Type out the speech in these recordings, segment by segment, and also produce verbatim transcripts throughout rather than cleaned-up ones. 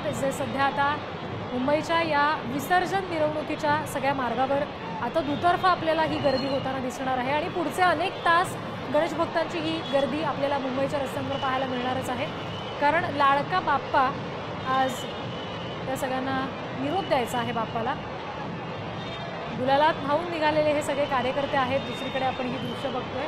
जे सध्या आता मुंबईच्या या विसर्जन मिरवणुकीच्या सगळ्या मार्गावर आता दुतर्फा आपल्याला ही गर्दी होताना दिसणार आहे आणि पुढचे अनेक तास गणेश भक्तांची ही गर्दी आपल्याला मुंबईच्या रस्त्यांवर पाहायला मिळणारच आहे। कारण लाडका बाप्पा आज त्या सगळ्यांना निरोप द्यायचा आहे बाप्पाला। गुलालात धावून निघालेले हे सगळे कार्यकर्ते आहेत। दुसरीकडे आपण ही दृश्य बघतोय।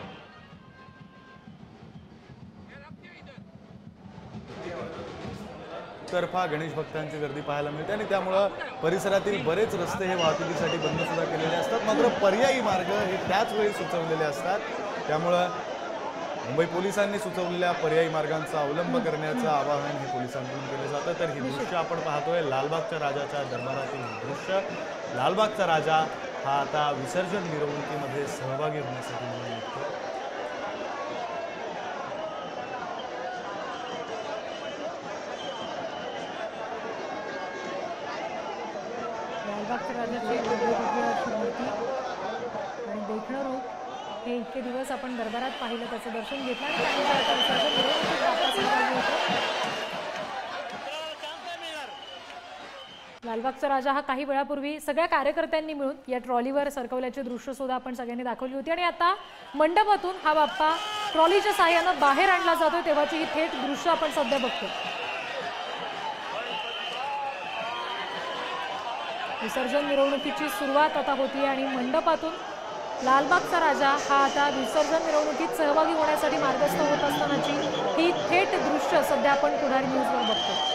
तर्फा गणेश भक्तांची गर्दी पाहायला मिळते आणि त्यामुळे परिसरातील बरेच रस्ते हे वाहतुकीसाठी बंद सुद्धा केलेले असतात। मात्र पर्यायी मार्ग हे त्याच वेळी सुचवलेले असतात। त्यामुळे मुंबई पोलिसांनी सुचवलेल्या पर्यायी मार्गांचा अवलंब करण्याचं आवाहन हे पोलिसांकडून केलं जातं। तर ही दृश्य आपण पाहतोय लालबागच्या राजाच्या दरबारातील दृश्य। लालबागचा राजा हा आता विसर्जन मिरवणुकीमध्ये सहभागी होण्यासाठी म्हणून निघतो। लालबागच्या राजाची मूर्ती आणि देखणं रूप हे इतके दिवस आपण दरबारात पाहिलं, त्याचं दर्शन घेतलं आणि त्यानंतर विसर्जन मिरवणुकीत बाप्पा सहभागी होतो। लालबागचा राजा हा काही वेळापूर्वी सगळ्या कार्यकर्त्यांनी मिळून या ट्रॉलीवर सरकवल्याची दृश्य सुद्धा आपण सगळ्यांनी दाखवली होती आणि आता मंडपातून हा बाप्पा ट्रॉलीच्या साहाय्यानं बाहेर आणला जातोय तेव्हाची ही थेट दृश्य आपण सध्या बघतोय। विसर्जन मिरवणुकीची सुरुवात आता होती आणि मंडपातून लालबागचा राजा हा आता विसर्जन मिरवणुकीत सहभागी होण्यासाठी मार्गस्थ होत असतानाची ही थेट दृश्य सध्या आपण पुढारी न्यूजवर बघतोय।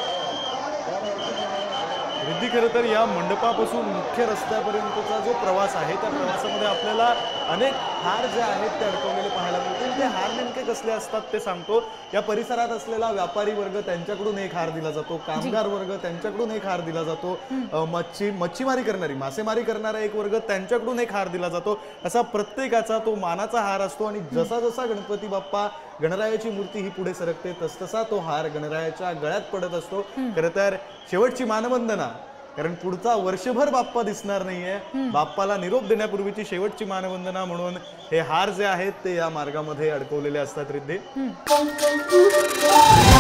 रिद्धी, खरं तर या मंडपापासून मुख्य रस्त्यापर्यंतचा जो प्रवास आहे त्या प्रवासामध्ये आपल्याला अनेक हार जे आहेत ते अडकवलेले पाहायला मिळतील। ते हार नेमके कसले असतात ते सांगतो। या परिसरात असलेला व्यापारी वर्ग त्यांच्याकडून एक हार दिला जातो, कामगार वर्ग त्यांच्याकडून एक हार दिला जातो, मच्छी मच्छीमारी करणारी मासेमारी करणारा एक वर्ग त्यांच्याकडून एक हार दिला जातो। असा प्रत्येकाचा तो मानाचा हार असतो आणि जसा जसा गणपती बाप्पा गणरायाची मूर्ती ही पुढे सरकते तसतसा तो हार गणरायाच्या गळ्यात पडत असतो। खरं तर शेवटची मानवंदना, कारण पुढचा वर्षभर बाप्पा दिसणार नाहीये, बाप्पाला निरोप देण्यापूर्वीची शेवटची मानवंदना म्हणून हे हार जे आहेत ते या मार्गामध्ये अडकवलेले असतात। रिद्धी।